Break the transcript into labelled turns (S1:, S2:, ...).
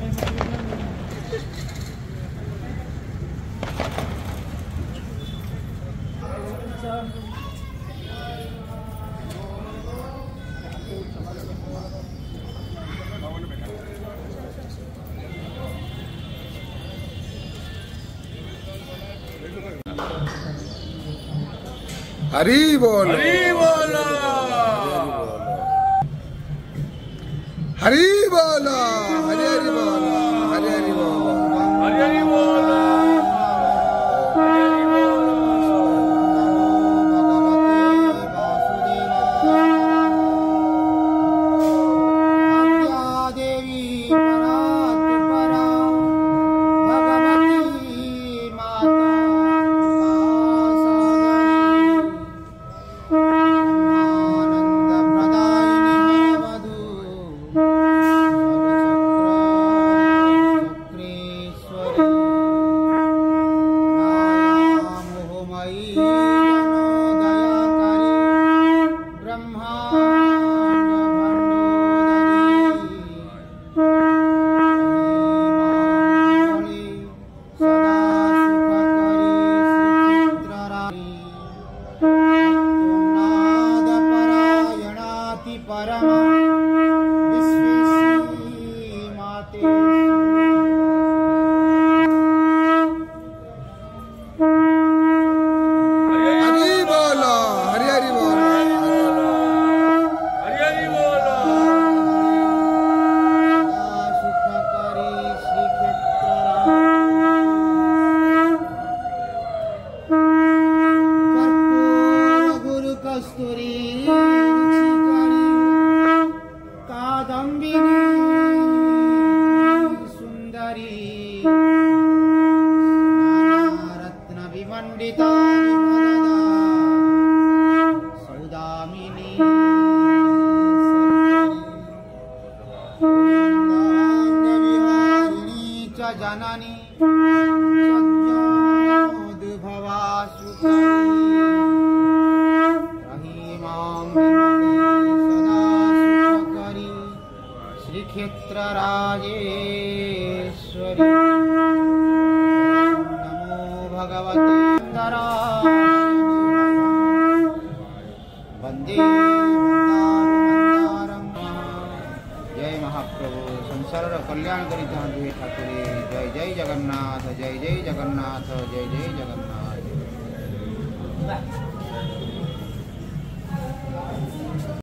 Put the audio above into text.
S1: हरी बोलो,
S2: हरी बोलो,
S1: हरी बोलो, हरी हरी बोलो, हरी हरी बोलो,
S2: हरी हरी बोलो,
S3: जननी श्रीक्षेत्र राजेश्वरी नमो भगवते वंदे जय महाप्रभु संसार कल्याण करी ठाकुरे जय जय जगन्नाथ जय जय जगन्नाथ जय जय जगन्नाथ।